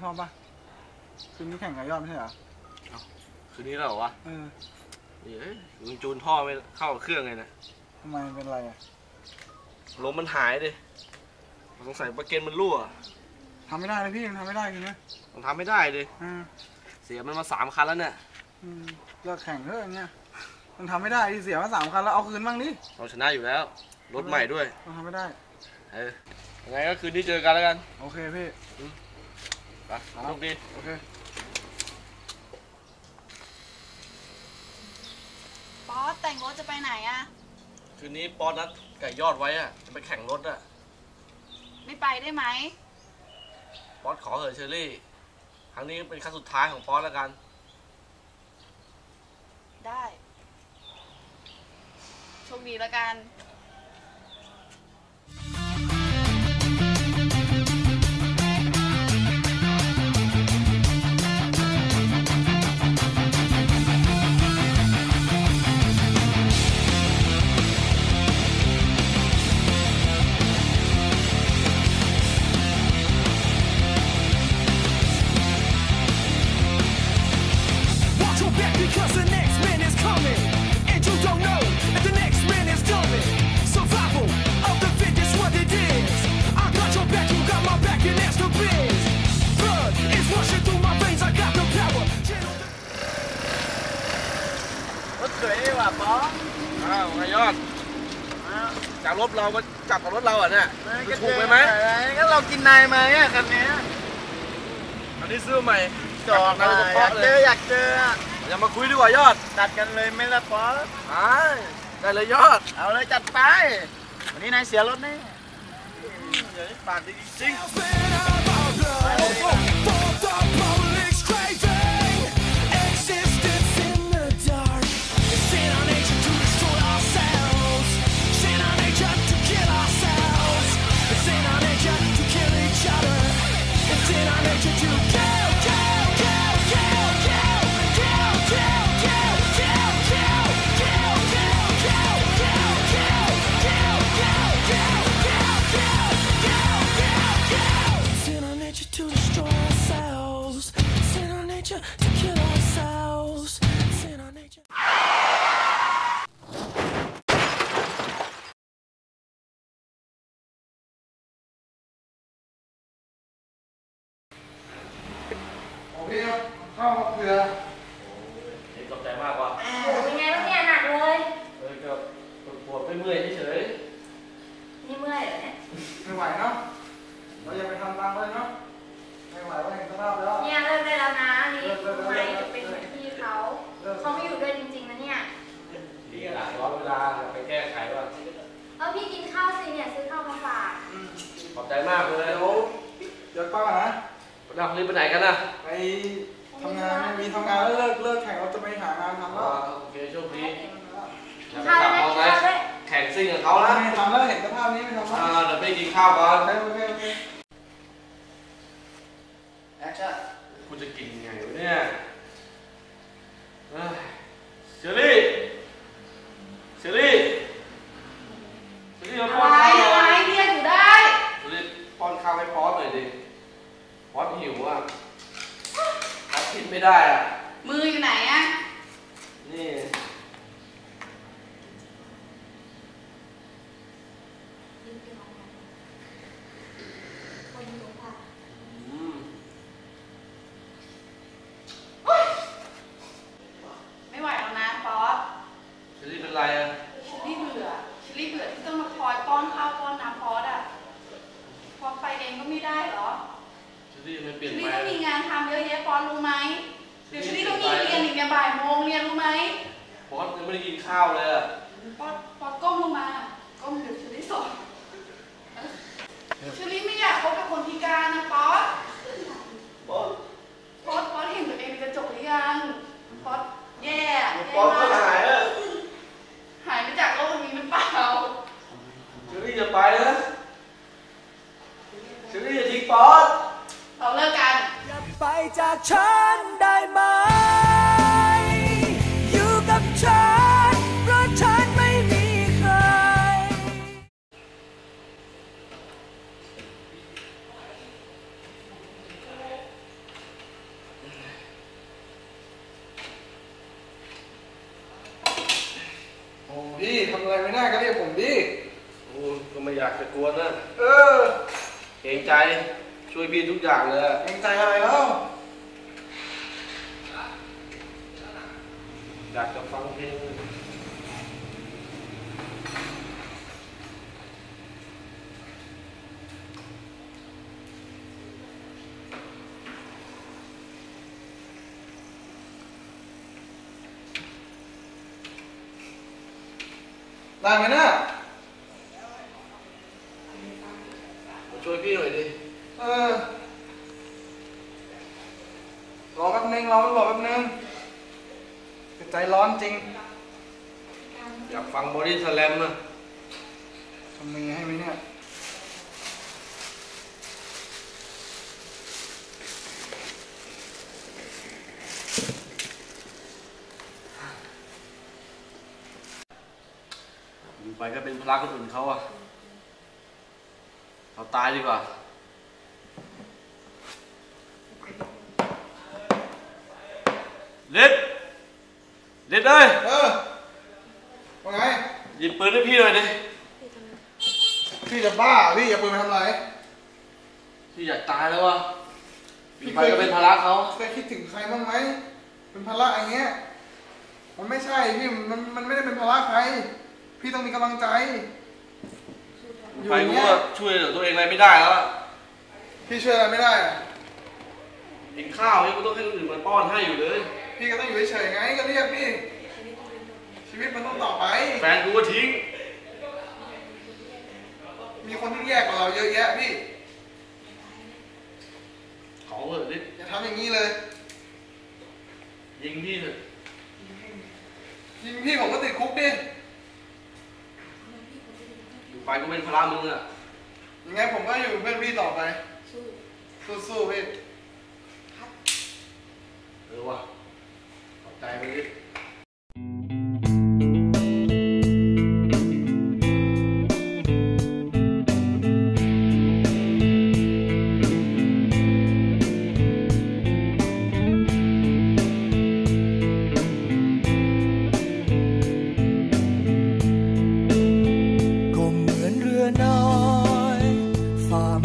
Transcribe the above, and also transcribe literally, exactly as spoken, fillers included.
พร้อมปะคืนนี้แข่งกับยอดไม่ใช่เหรอคืนนี้แล้วเหรอวะเออนี่มึงจูนท่อไม่เข้าเครื่องเลยนะทำไมเป็นไรอะลมมันหายดิสงสัยปลั๊กเกนมันรั่วทำไม่ได้เลยพี่มันทำไม่ได้จริงนะมันทำไม่ได้ดิเสียมันมาสามคันแล้วเนี่ยเลิกแข่งเถอะอย่างเงี้ยมันทำไม่ได้ที่เสียมาสามคันแล้วเอาคืนบ้างดิเราชนะอยู่แล้วรถใหม่ด้วยมันทำไม่ได้เออยังไงก็คืนนี้เจอกันแล้วกันโอเคพี่ไปโชคดีโอเคป๊อตแต่งรถจะไปไหนอะคืนนี้ป๊อตนัดไก่ยอดไว้อะจะไปแข่งรถอะไม่ไปได้ไหมป๊อตขอเหอะเชอรี่ครั้งนี้เป็นครั้งสุดท้ายของป๊อตแล้วกันได้โชคดีแล้วกันสวยดีว่ะป๊ออ้าวไงยอดจากรถเรามาจับกับรถเราอ่ะเนี่ยถูกไปไหมก็เรากินนายมาเนี่ยคันนี้อันนี้ซื้อใหม่จอดมาอยากเจออยากเจออย่ามาคุยดีกว่ายอดจัดกันเลยไหมล่ะป๊อได้เลยยอดเอาเลยจัดไปวันนี้นายเสียรถแน่เดี๋ยวปากดีจริงพี่เข้าเรือเห็นตกใจมากว่ะเป็นไงบ้างเนี่ยหนักเลยเออก็ปวดไม่เมื่อยเฉยนี่เมื่อยเหรอเนี่ยไม่ไหวเนาะเราอย่าไปทำตามเลยเนาะไม่ไหวว่าเห็นสภาพแล้วเนี่ยเลิกได้แล้วนะนี่ทำไมจะเป็นพี่เขาเขาไม่อยู่ด้วยจริงๆนะเนี่ยพี่ก็หลังร้อนเวลาไปแก้ไขว่าเออพี่กินข้าวสิเนี่ยซื้อข้าวมาฝากขอบใจมากเลยเดี๋ยวเดี๋ยวป้านะเรารีบไปไหนกันนะไปทำงานมีทำงานแล้วเลิกเลิกแข่งเราจะไปหางานทำแล้วโอเคโชคดีอย่าไปขับมองไงแข่งซิ่งกับเขานะไม่ทำแล้วเห็นสภาพนี้ไม่ทำแล้วเดี๋ยวไปกินข้าวก่อนโอเคโอเคแอคชั่นคุณจะกินยังไงวะเนี่ยเชอรี่เชอรี่เชอรี่มาป้อนข้าวหน่อยเรียกอยู่ได้เชอรี่ป้อนข้าวให้ป๊อตหน่อยดิป๊อตหิวอ่ะป๊อตกินไม่ได้อ่ะมืออยู่ไหนอ่ะนี่ไม่ไหวแล้วนะป๊อตเชอรี่เป็นไรอ่ะเชอรี่เบื่อเชอรี่เบื่อที่ต้องมาคอยป้อนข้าวป้อนน้ำป๊อตอ่ะพอไปเองก็ไม่ได้หรอเชอรี่ไม่เปลี่ยนไปเชอรี่ต้องมีงานทำเยอะแยะป๊อตรู้ไหมเดี๋ยวเชอรี่ต้องมีเรียนอีกเนี่ยบ่ายโมงเรียนรู้ไหมป๊อตยังไม่ได้กินข้าวเลยอ่ะป๊อตป๊อตก้มลงมาก้มเดี๋ยวเชอรี่สอนเชอรี่ไม่อยากพบกับคนพิการนะป๊อตป๊อตป๊อตป๊อตเห็นตัวเองในกระจกหรือยังป๊อตแย่ป๊อตก็หายแล้วหายไปจากโลกนี้มันเปล่าเชอรี่จะไปนะเชอรี่จะทิ้งป๊อตเราเลิกกันอย่าไปจากฉันได้ไหมอยู่กับฉันเพราะฉันไม่มีใครอะไรไม่ได้ก็เรียกผมดิโอ้ก็ไม่อยากจะกวนนะเออเกรงใจช่วยพี่ทุกอย่างเลยอะเองใจอะไรแล้วอยากจะฟังเพลงได้ไหมเนี่ยมาช่วยพี่หน่อยดิเออรอแป๊บนึงรอไม่บอกแป๊บนึงใจร้อนจริงอยากฟังบอดี้สแลมนะทำมือให้ไหมเนี่ยอยู่ไปก็เป็นภาระคนอื่นเขาอะเราตายดีกว่าเล็ดเล็ดเอ้ยเออว่าไงหยิบปืนให้พี่หน่อยดิพี่จะบ้าพี่อย่าปืนไปทำอะไรพี่อยากตายแล้ววะอยู่ไปก็เป็นภาระเขาเคยคิดถึงใครบ้างไหมเป็นภาระอย่างเงี้ยมันไม่ใช่พี่มันมันไม่ได้เป็นภาระใครพี่ต้องมีกำลังใจอยู่ไปอย่างกูเงี้ยก็ช่วยเหลือตัวเองอะไรไม่ได้แล้วอะพี่ช่วยอะไรไม่ได้อะกินข้าวนี่กูต้องให้คนอื่นมาป้อนให้อยู่เลยพี่ก็ต้องอยู่เฉยๆไงก็เรียกพี่ชีวิตมันต้องต่อไปแฟนกูก็ทิ้งมีคนที่แย่กว่าเราเยอะแยะพี่ขอเถอะนิดอย่าทำอย่างนี้เลยยิงพี่เถอะยิงพี่ผมก็ติดคุกดิอยู่ไปก็เป็นภาระมึงอะยังไงผมก็อยู่เพื่อนพี่ต่อไปสู้ๆพี่เออว่ะขอบใจไปดิก็เหมือนเรือน้อยฝ่า